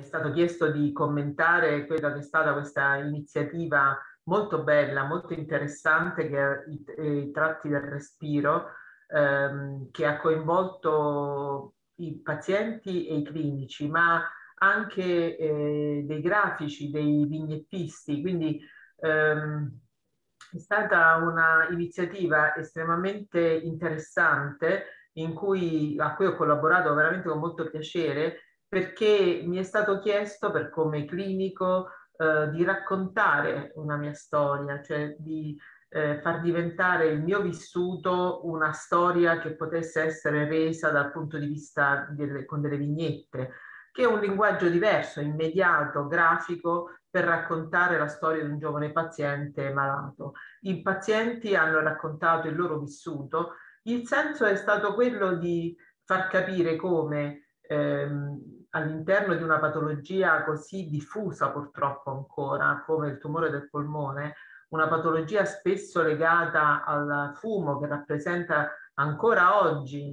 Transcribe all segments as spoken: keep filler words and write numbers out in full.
stato chiesto di commentare quella che è stata questa iniziativa molto bella, molto interessante, che è i, i tratti del respiro, ehm, che ha coinvolto i pazienti e i clinici, ma anche eh, dei grafici, dei vignettisti. Quindi ehm, è stata una iniziativa estremamente interessante in cui, a cui ho collaborato veramente con molto piacere, perché mi è stato chiesto, per come clinico, eh, di raccontare una mia storia, cioè di eh, far diventare il mio vissuto una storia che potesse essere resa dal punto di vista delle, con delle vignette, che è un linguaggio diverso, immediato, grafico, per raccontare la storia di un giovane paziente malato. I pazienti hanno raccontato il loro vissuto. Il senso è stato quello di far capire come ehm, all'interno di una patologia così diffusa purtroppo ancora come il tumore del polmone, una patologia spesso legata al fumo, che rappresenta ancora oggi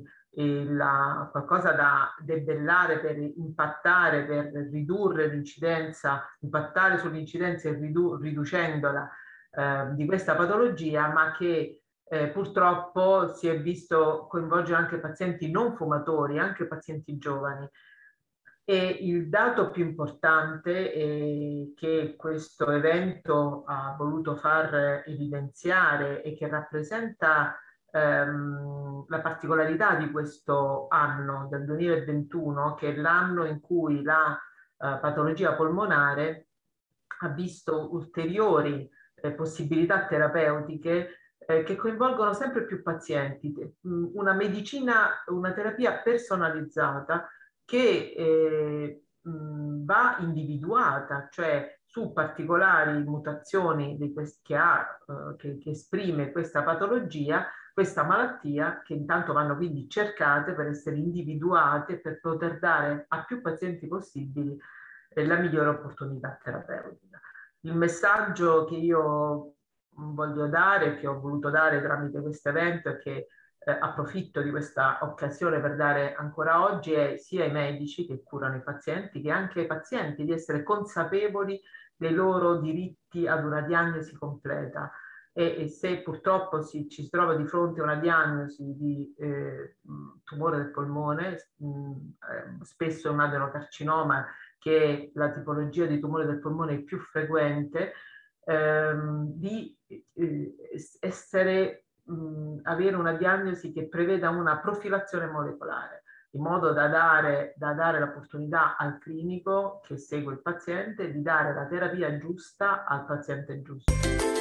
la, qualcosa da debellare per impattare, per ridurre l'incidenza, impattare sull'incidenza e ridu riducendola eh, di questa patologia, ma che eh, purtroppo si è visto coinvolgere anche pazienti non fumatori, anche pazienti giovani. E il dato più importante eh, che questo evento ha voluto far evidenziare e che rappresenta ehm, la particolarità di questo anno, del duemilaventuno, che è l'anno in cui la eh, patologia polmonare ha visto ulteriori eh, possibilità terapeutiche eh, che coinvolgono sempre più pazienti, una medicina, una terapia personalizzata che eh, mh, va individuata, cioè su particolari mutazioni di che, ha, eh, che, che esprime questa patologia, questa malattia, che intanto vanno quindi cercate per essere individuate, per poter dare a più pazienti possibili eh, la migliore opportunità terapeutica. Il messaggio che io voglio dare, che ho voluto dare tramite questo evento e che eh, approfitto di questa occasione per dare ancora oggi è sia ai medici che curano i pazienti che anche ai pazienti di essere consapevoli dei loro diritti ad una diagnosi completa e, e se purtroppo si, ci si trova di fronte a una diagnosi di eh, tumore del polmone, mh, eh, spesso un adenocarcinoma, che è la tipologia di tumore del polmone più frequente, ehm, di eh, essere mh, avere una diagnosi che preveda una profilazione molecolare, in modo da dare, da dare l'opportunità al clinico che segue il paziente di dare la terapia giusta al paziente giusto.